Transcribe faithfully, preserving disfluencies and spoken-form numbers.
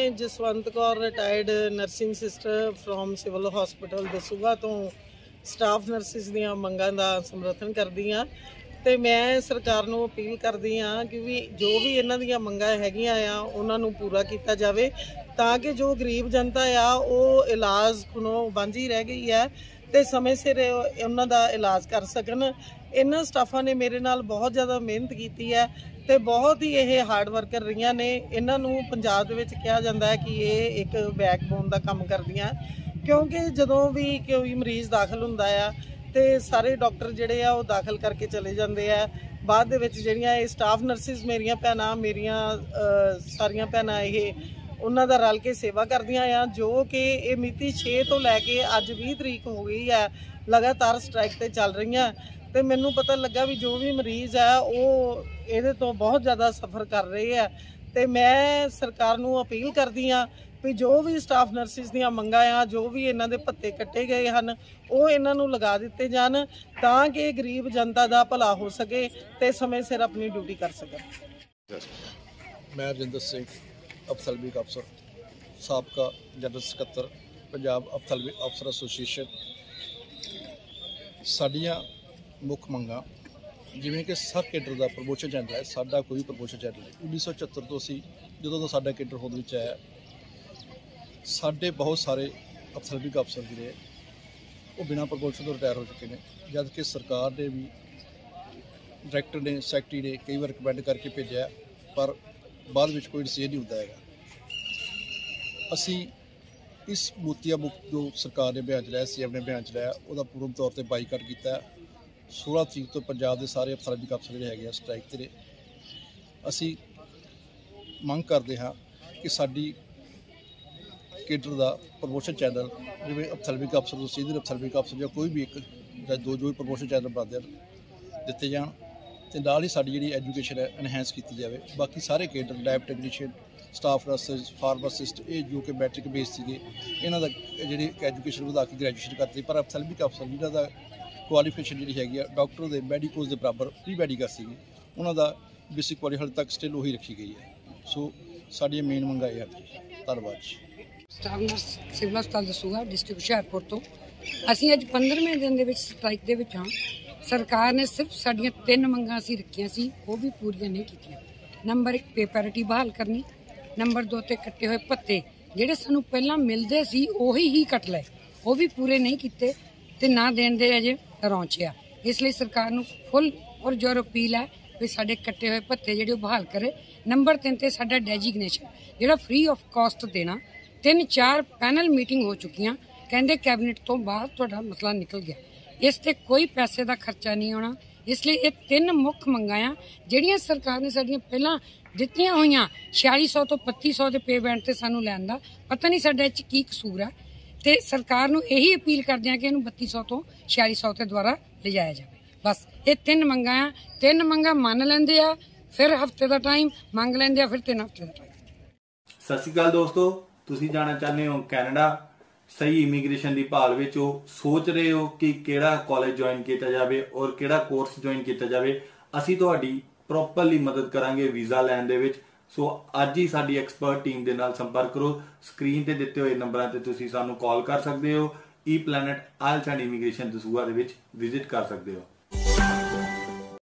मैं Jaswant Kaur retired nursing sister from civil hospital Dasuya तो staff nurses ਦੀਆਂ ਮੰਗਾਂ ਦਾ ਸਮਰਥਨ ਕਰਦੀ ਹਾਂ ਤੇ ਮੈਂ ਸਰਕਾਰ ਨੂੰ ਅਪੀਲ ਕਰਦੀ ਹਾਂ ਕਿ ਵੀ ਜੋ ਵੀ ਇਹਨਾਂ ਦੀਆਂ ਮੰਗਾਂ ਹੈਗੀਆਂ ਆ ਉਹਨਾਂ ਨੂੰ ਪੂਰਾ ਕੀਤਾ ਜਾਵੇ ਤਾਂ ਕਿ ਜੋ ਗਰੀਬ ਜਨਤਾ ਆ ਉਹ ਇਲਾਜ ਕੋਲੋਂ ਵਾਂਝੀ ਰਹਿ ਗਈ ਹੈ ਤੇ ਸਮੇਂ ਸਿਰ ਉਹਨਾਂ ਦਾ ਇਲਾਜ ਕਰ ਸਕਣ। ਇਹਨਾਂ ਸਟਾਫਾਂ ਨੇ ਮੇਰੇ ਨਾਲ ਬਹੁਤ ਜ਼ਿਆਦਾ ਮਿਹਨਤ ਕੀਤੀ ਹੈ ਤੇ ਬਹੁਤ ਹੀ ਇਹ ਹਾਰਡ ਵਰਕਰ ਰਹੀਆਂ ਨੇ। ਇਹਨਾਂ ਨੂੰ ਪੰਜਾਬ ਦੇ ਵਿੱਚ ਕਿਹਾ ਜਾਂਦਾ ਹੈ ਕਿ ਇਹ ਇੱਕ ਬੈਕਬੋਨ ਦਾ ਕੰਮ ਕਰਦੀਆਂ क्योंकि जदों भी कोई मरीज़ दाखिल हुंदा आ ते सारे डॉक्टर जिहड़े आ वो दाखिल करके चले जाते हैं। बाद दे विच जिहड़ियां ये स्टाफ नर्सिस मेरियां भैणां मेरियां सारियां भैणां ये उन्हां दा रल के सेवा करदियां आ जो कि ये मिति छे तो लैके अज बीस तरीक हो गई है लगातार स्ट्राइक ते चल रही तो मैनू पता लगा भी जो भी मरीज़ है वो ये तो बहुत ज़्यादा सफ़र कर रहे हैं। तो मैं सरकार नूं अपील करदी हाँ भी जो भी स्टाफ नर्सिस ਦੀਆਂ ਮੰਗਾਂ ਆ ਜੋ ਵੀ ਇਹਨਾਂ ਦੇ ਭੱਤੇ ਕੱਟੇ ਗਏ ਹਨ ਉਹ ਇਹਨਾਂ ਨੂੰ ਲਗਾ ਦਿੱਤੇ ਜਾਣ ਤਾਂ ਕਿ ਗਰੀਬ ਜਨਤਾ ਦਾ ਭਲਾ ਹੋ ਸਕੇ ਤੇ ਸਮੇਂ ਸਿਰ ਆਪਣੀ ਡਿਊਟੀ ਕਰ ਸਕਣ। ਮੈਂ ਰਜਿੰਦਰ ਸਿੰਘ ਅਫਸਲਬੀਕ ਅਫਸਰ ਸਾਬਕਾ ਜਨਰਲ ਸਕੱਤਰ ਪੰਜਾਬ ਅਫਸਲਬੀਕ ਅਫਸਰ ਐਸੋਸੀਏਸ਼ਨ। ਸਾਡੀਆਂ ਮੁੱਖ ਮੰਗਾਂ ਜਿਵੇਂ ਕਿ ਸਰ ਕੇਡਰ ਦਾ ਪ੍ਰਮੋਸ਼ਨ ਚੱਲ ਹੈ ਸਾਡਾ ਕੋਈ ਪ੍ਰਮੋਸ਼ਨ ਚੱਲ ਨਹੀਂ। ਉੱਨੀ ਸੌ ਚੁਹੱਤਰ ਤੋਂ ਅਸੀਂ ਜਦੋਂ ਤੋਂ ਸਾਡਾ ਕੇਡਰ ਹੋਂਦ ਵਿੱਚ ਆਇਆ ਸਾਡੇ ਬਹੁਤ ਸਾਰੇ ਅਫਸਲਬੀਕ ਅਫਸਰ ਜਿਹੜੇ ਉਹ ਬਿਨਾਂ ਪ੍ਰਮੋਸ਼ਨ ਤੋਂ ਰਿਟਾਇਰ ਹੋ ਚੁੱਕੇ ਨੇ ਜਦ ਕਿ ਸਰਕਾਰ ਨੇ ਵੀ ਡਾਇਰੈਕਟਰ ਨੇ ਸੈਕਟਰੀ ਨੇ ਕਈ ਵਾਰ ਰਿਕਮੈਂਡ ਕਰਕੇ ਭੇਜਿਆ ਪਰ ਬਾਅਦ ਵਿੱਚ ਕੋਈ ਡਿਸੀਜਨ ਨਹੀਂ ਹੁੰਦਾ ਹੈਗਾ। ਅਸੀਂ ਇਸ ਮੋਤੀਆ ਮੁਕਤ ਜੋ ਸਰਕਾਰ ਨੇ ਬਿਆਨ ਚਲਾਇਆ ਸੀ ਆਪਣੇ ਬਿਆਨ ਚਲਾਇਆ ਉਹਦਾ ਪੂਰਨ ਤੌਰ ਤੇ ਬਾਈਕਾਟ ਕੀਤਾ। ਸੋਲਾਂ ਤਰੀਕ ਤੋਂ ਪੰਜਾਬ ਦੇ ਸਾਰੇ ਅਫਸਲਬੀਕ ਅਫਸਰ ਜਿਹੜੇ ਹੈਗੇ ਆ ਸਟ੍ਰਾਈਕ 'ਤੇ ਨੇ। ਅਸੀਂ ਮੰਗ ਕਰਦੇ ਹਾਂ ਕਿ ਸਾਡੀ ਕੇਡਰ ਦਾ ਪ੍ਰਮੋਸ਼ਨ ਚੈਨਲ ਜਿਵੇਂ ਅਫਸਲਬੀਕ ਅਫਸਰ ਤੋਂ ਸੀਨੀਅਰ ਅਫਸਲਬੀਕ ਅਫਸਰ ਜਾਂ ਕੋਈ ਵੀ ਇੱਕ ਜਾਂ ਦੋ ਜੋ ਵੀ ਪ੍ਰਮੋਸ਼ਨ ਚੈਨਲ ਬਣਦੇ ਦਿੱਤੇ ਜਾਣ ਅਤੇ ਨਾਲ ਹੀ ਸਾਡੀ ਜਿਹੜੀ ਐਜੂਕੇਸ਼ਨ ਹੈ ਐਨਹੈਂਸ ਕੀਤੀ ਜਾਵੇ। ਬਾਕੀ ਸਾਰੇ cadre lab technician staff nurses pharmacist ਇਹ ਜੋ ਕਿ ਮੈਟ੍ਰਿਕ ਬੇਸ ਸੀਗੇ ਇਹਨਾਂ ਦਾ ਜਿਹੜੀ ਐਜੂਕੇਸ਼ਨ ਵਧਾ ਕੇ ਗ੍ਰੈਜੂਏਸ਼ਨ ਕਰਤੀ ਪਰ ਅਫਸਲਬੀਕ ਅਫਸਰ ਜਿਹਨਾਂ ਦਾ ਕੁਆਲੀਫਿਕੇਸ਼ਨ ਜਿਹੜੀ ਹੈਗੀ ਆ ਡਾਕਟਰ ਦੇ ਮੈਡੀਕੋਜ਼ ਦੇ ਬਰਾਬਰ ਪ੍ਰੀ ਮੈਡੀਕਲ ਸੀਗੀ ਉਹਨਾਂ ਦਾ ਬੇਸਿਕ ਕੁਆਲੀ ਹਾਲੇ ਤੱਕ ਸਟਿਲ ਉਹੀ ਰੱਖੀ ਗਈ ਹੈ। ਸੋ ਸਾਡੀਆਂ ਮੇਨ ਮੰਗਾਂ ਇਹ ਹਨ। ਧੰਨਵਾਦ ਜੀ। ਸਟਾਫ ਨਰਸ ਸਿਵਲ ਹਸਪਤਾਲ ਦਸੂਗਾ ਡਿਸਟ੍ਰਿਕਟ ਹੁਸ਼ਿਆਰਪੁਰ ਤੋਂ ਅਸੀਂ ਅੱਜ ਪੰਦਰਵੇਂ ਦਿਨ ਦੇ ਵਿੱਚ ਸਟ੍ਰਾਈਕ ਦੇ ਵਿੱਚ ਹਾਂ। ਸਰਕਾਰ ਨੇ ਸਿਰਫ ਸਾਡੀਆਂ ਤਿੰਨ ਮੰਗਾਂ ਅਸੀਂ ਰੱਖੀਆਂ ਸੀ ਉਹ ਵੀ ਪੂਰੀਆਂ ਨਹੀਂ ਕੀਤੀਆਂ। ਨੰਬਰ ਇੱਕ ਪੇ ਪੈਰਿਟੀ ਬਹਾਲ ਕਰਨੀ, ਨੰਬਰ ਦੋ ਤੇ ਕੱਟੇ ਹੋਏ ਭੱਤੇ ਜਿਹੜੇ ਸਾਨੂੰ ਪਹਿਲਾਂ ਮਿਲਦੇ ਸੀ ਉਹੀ ਹੀ ਕੱਟ ਲਏ ਉਹ ਵੀ ਪੂਰੇ ਨਹੀਂ ਕੀਤੇ ਤੇ ਨਾ ਦੇਣ ਦੇ ਅਜੇ ਰੌਂਚਿਆ। ਇਸ ਲਈ ਸਰਕਾਰ ਨੂੰ ਫੁੱਲ ਔਰ ਜ਼ੋਰ ਅਪੀਲ ਹੈ ਵੀ ਸਾਡੇ ਕੱਟੇ ਹੋਏ ਭੱਤੇ ਜਿਹੜੇ ਉਹ ਬਹਾਲ ਕਰੇ। ਨੰਬਰ ਤਿੰਨ ਤੇ ਸਾਡਾ ਡੈਜੀਗਨੇਸ਼ਨ ਜਿਹੜਾ ਫ੍ਰੀ ਆਫ ਕਾਸਟ ਦੇਣਾ। ਤਿੰਨ ਚਾਰ ਪੈਨਲ ਮੀਟਿੰਗ ਹੋ ਚੁੱਕੀਆਂ ਕਹਿੰਦੇ ਕੈਬਨਿਟ ਤੋਂ ਬਾਅਦ ਤੁਹਾਡਾ ਮਸਲਾ ਨਿਕਲ ਗਿਆ। ਇਸ ਤੇ ਕੋਈ ਪੈਸੇ ਦਾ ਖਰਚਾ ਨਹੀਂ ਆਉਣਾ। ਇਸ ਲਈ ਇਹ ਤਿੰਨ ਮੁੱਖ ਮੰਗਾਂ ਆ ਜਿਹੜੀਆਂ ਸਰਕਾਰ ਨੇ ਸਾਡੀਆਂ ਪਹਿਲਾਂ ਦਿੱਤੀਆਂ ਹੋਈਆਂ ਛਿਆਲੀ ਸੌ ਤੋਂ ਪੱਚੀ ਸੌ ਦੇ ਪੇ ਬੈਂਡ ਤੇ ਸਾਨੂੰ ਲੈਣ ਦਾ ਪਤਾ ਨਹੀਂ ਸਾਡਾ ਇਹ 'ਚ ਕੀ ਕਸੂਰ ਹੈ ਤੇ ਸਰਕਾਰ ਨੂੰ ਇਹੀ ਅਪੀਲ ਕਰਦੇ ਆ ਕਿ ਇਹਨੂੰ ਬੱਤੀ ਸੌ ਤੋਂ ਛਿਆਲੀ ਸੌ ਤੇ ਦੁਆਰਾ ਲਿਜਾਇਆ ਜਾਵੇ। ਬਸ ਇਹ ਤਿੰਨ ਮੰਗਾਂ ਆ। ਤਿੰਨ ਮੰਗਾਂ ਮੰਨ ਲੈਂਦੇ ਆ ਫਿਰ ਹਫ਼ਤੇ ਦਾ ਟਾਈਮ ਮੰਗ ਲੈਂਦੇ ਆ ਫਿਰ ਤਿੰਨ ਹਫ਼ਤੇ ਦਾ ਟਾਈਮ। ਸਤਿ ਸ਼੍ਰੀ ਅਕਾਲ ਦੋਸਤੋ, ਤੁਸੀਂ ਜਾਣਾ ਚਾਹੁੰਦੇ ਹੋ ਕੈਨੇਡਾ ਸਹੀ ਇਮੀਗ੍ਰੇਸ਼ਨ ਦੀ ਭਾਲ ਵਿੱਚ ਹੋ ਸੋਚ ਰਹੇ ਹੋ ਕਿ ਕਿਹੜਾ ਕਾਲਜ ਜੁਆਇਨ ਕੀਤਾ ਜਾਵੇ ਔਰ ਕਿਹੜਾ ਕੋਰਸ ਜੁਆਇਨ ਕੀਤਾ ਜਾਵੇ ਅਸੀਂ ਤੁਹਾਡੀ ਪ੍ਰੋਪਰਲੀ ਮਦਦ ਕਰਾਂਗੇ ਵੀਜ਼ਾ ਲੈਣ ਦੇ ਵਿੱਚ। ਸੋ ਅੱਜ ਹੀ ਸਾਡੀ ਐਕਸਪਰਟ ਟੀਮ ਦੇ ਨਾਲ ਸੰਪਰਕ ਕਰੋ। ਸਕਰੀਨ ਤੇ ਦਿੱਤੇ ਹੋਏ ਨੰਬਰਾਂ ਤੇ ਤੁਸੀਂ ਸਾਨੂੰ ਕਾਲ ਕਰ ਸਕਦੇ ਹੋ। E planet IELTS and immigration Dasuya ਦੇ ਵਿੱਚ ਵਿਜ਼ਿਟ ਕਰ ਸਕਦੇ ਹੋ।